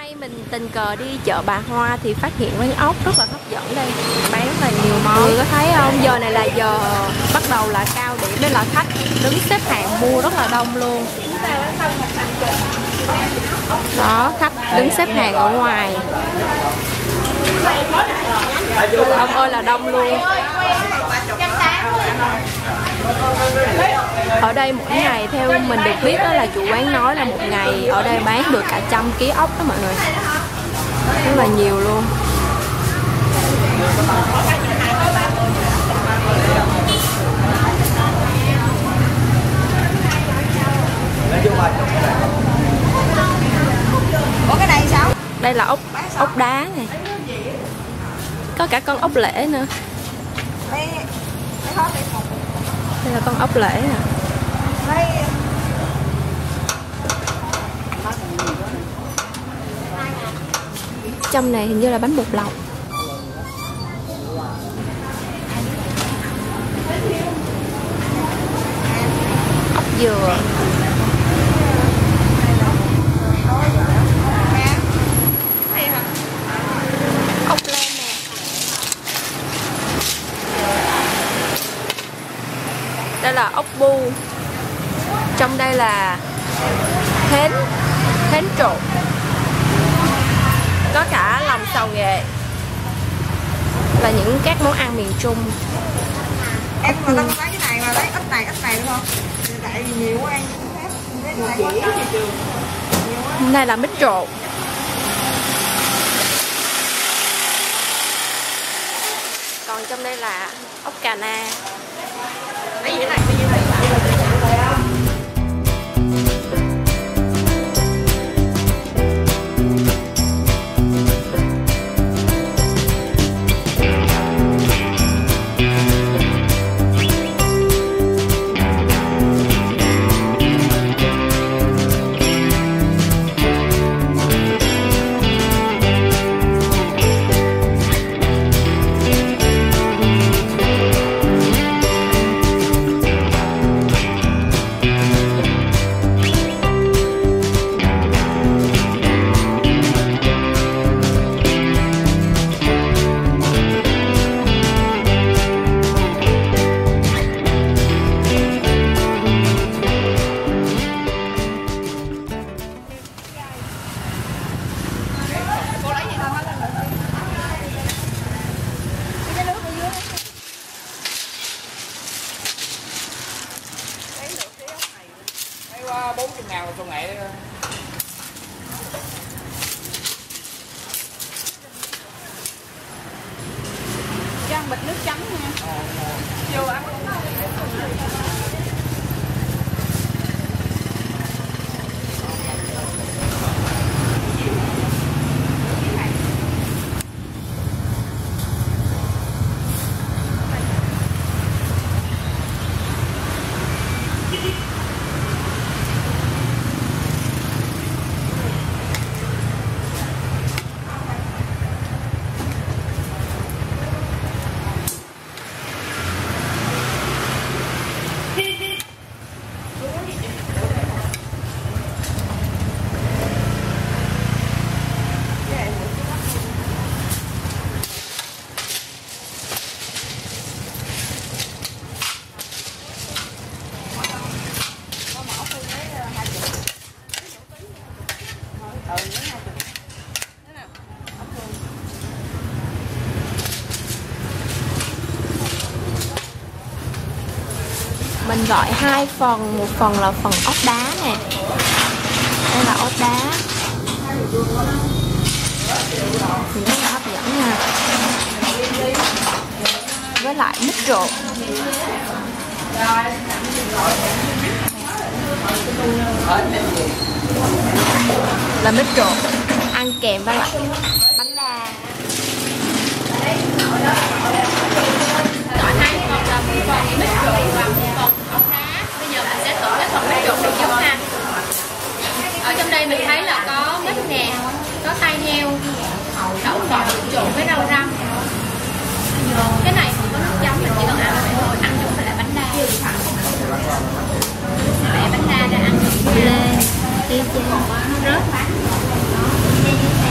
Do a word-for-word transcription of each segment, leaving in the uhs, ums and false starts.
nay mình tình cờ đi chợ Bà Hoa thì phát hiện quán ốc rất là hấp dẫn đây, bán rất là nhiều món. Mọi người có thấy không? Giờ này là giờ bắt đầu là cao điểm để là khách đứng xếp hàng mua rất là đông luôn. Đó, khách đứng xếp hàng ở ngoài. Ông ơi là đông luôn. Ở đây mỗi ngày theo mình được biết đó là chủ quán nói là một ngày ở đây bán được cả trăm ký ốc đó mọi người, rất là nhiều luôn. Ủa cái này sao? Đây là ốc ốc đá này, có cả con ốc lễ nữa. Đây là con ốc lễ nè. Trong này hình như là bánh bột lọc. Ốc dừa. Ốc len nè. Đây là ốc bu. Trong đây là hến hến trộn, có cả lòng xào nghệ, là những các món ăn miền Trung. Em mà tao lấy cái này mà lấy ít này ít này đúng không? Tại vì nhiều quá ăn Hôm nay là mít trộn. Còn trong đây là ốc cà na. Cái gì này? Cái gì này? bốn mươi ngàn một nghệ. cho bịch nước chấm nha. Vô ăn. Mình gọi hai phần, một phần là phần ốc đá nè. Đây là ốc đá. Thì rất là hấp dẫn nha. Với lại mít trộn. Là mít trộn ăn kèm với lại bánh đa. Gọi hai phần là một phần mít trộn và một phần ốc đá. Bây giờ mình sẽ thử cái phần mít trộn được chưa ha. Ở trong đây mình thấy là có mít nè, có tai heo, đậu phộng trộn với rau răm. Cái này không có nước chấm, mình chỉ cần ăn thôi, ăn chung với lại bánh đa. Mẹ bánh đa đã ăn được lên, tí chê, nó rớt.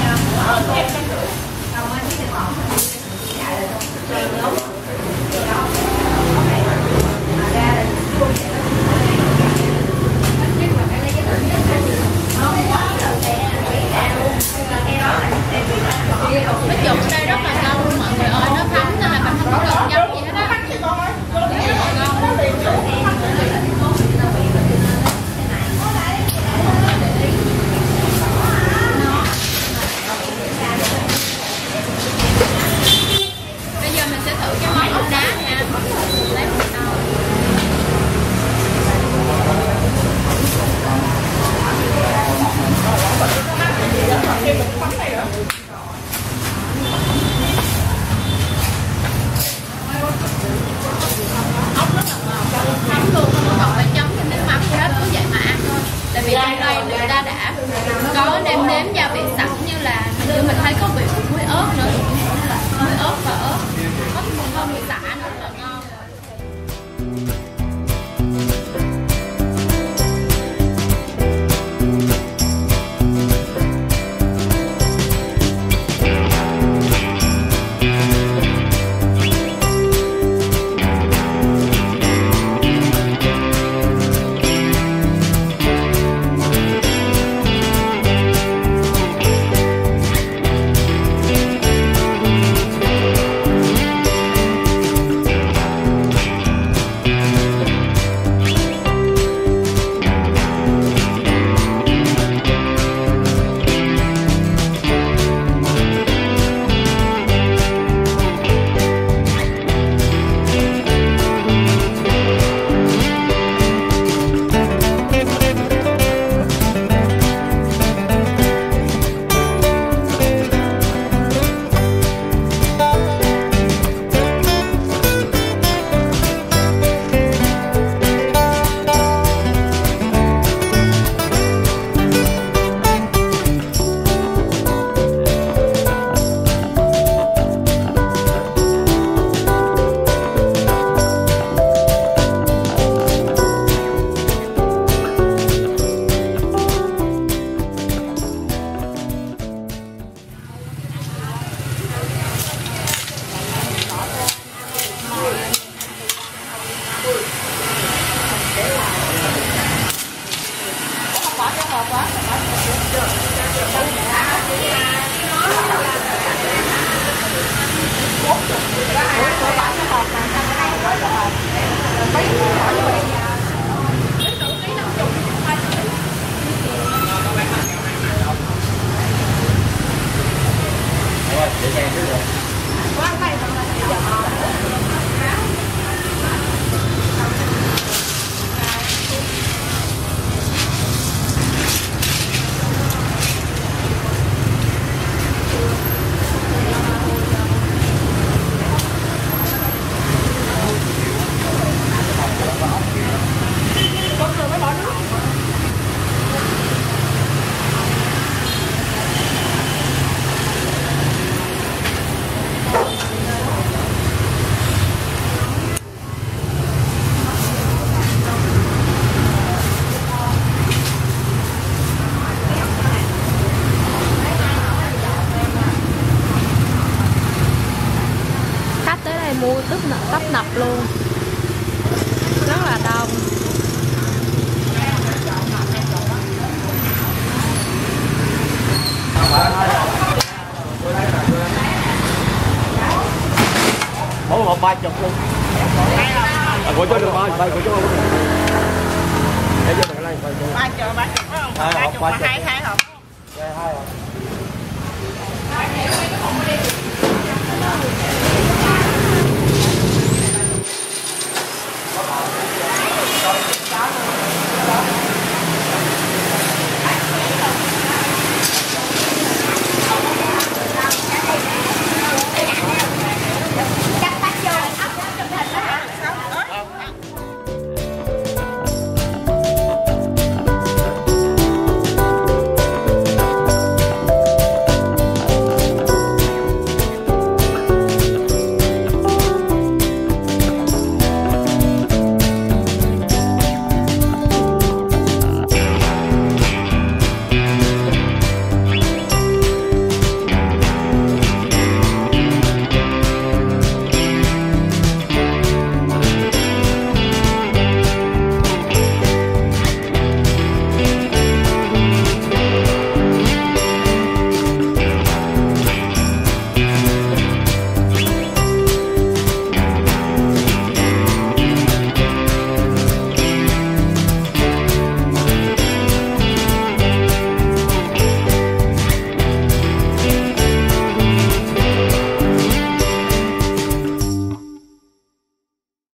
mua tấp nập, tấp nập luôn, rất là đông. Mỗi hộp ba chục luôn. À, của chú được ba, ba của chú không? Để cho mình lên. Ba chục, ba chục phải không? À, ba hộp chục ba có chục. hai hai hộp.